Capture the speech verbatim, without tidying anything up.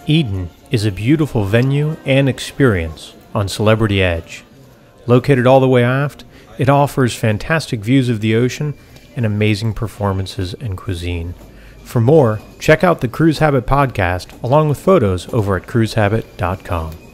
Eden is a beautiful venue and experience on Celebrity Edge. Located all the way aft, it offers fantastic views of the ocean and amazing performances and cuisine. For more, check out the Cruise Habit podcast along with photos over at cruise habit dot com.